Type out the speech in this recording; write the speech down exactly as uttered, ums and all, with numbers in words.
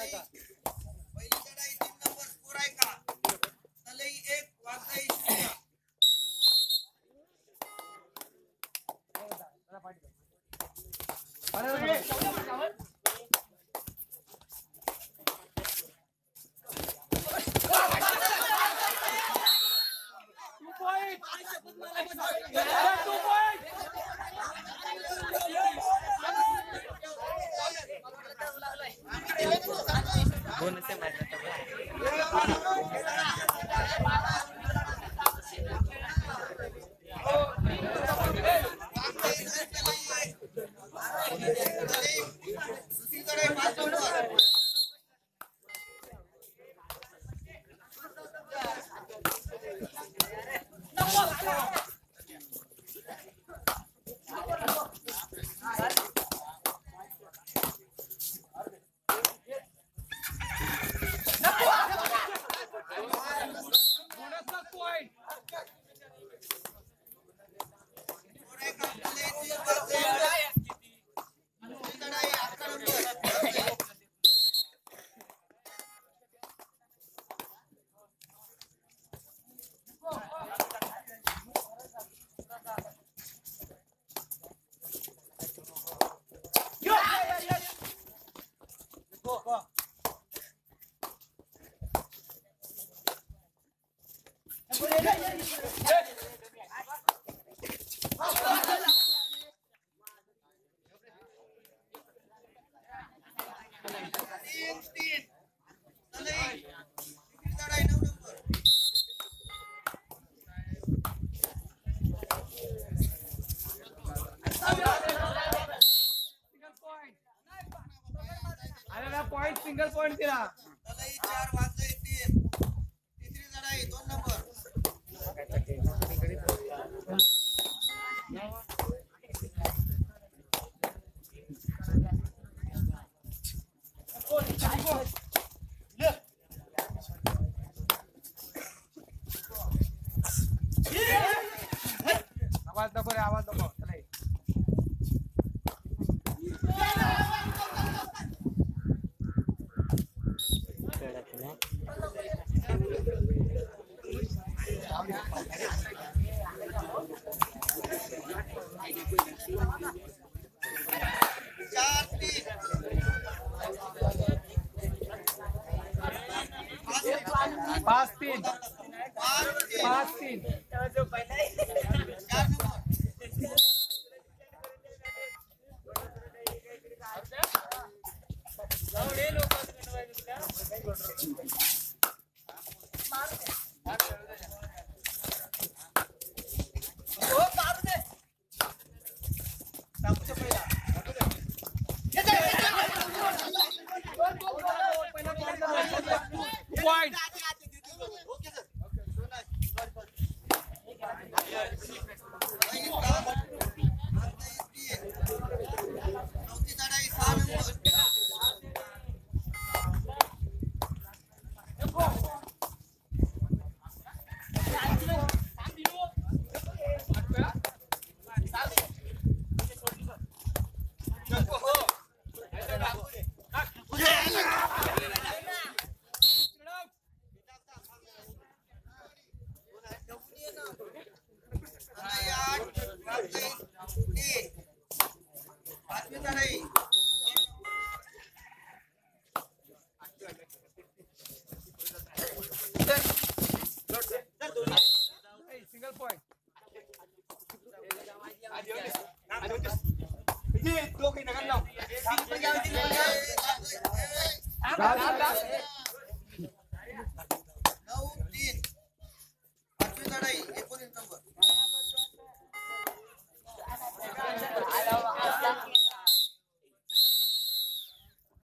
पहिली लढाई तीन नंबर स्कोर आहे का? तलई एक वाजताई शून्य. पॉइंट सिंगल पॉइंट दिला. तलई चार वाजता तीन. तिसरी लढाई दोन नंबर. आवाज नको रे आवाज नको. चार तीन. पाच तीन पाच तीन. पाच तीन चार नंबर. पॉइंट. चौथी लढाई सहा नंबर. पाचवी लढाई सिंगल पॉइंट. ए,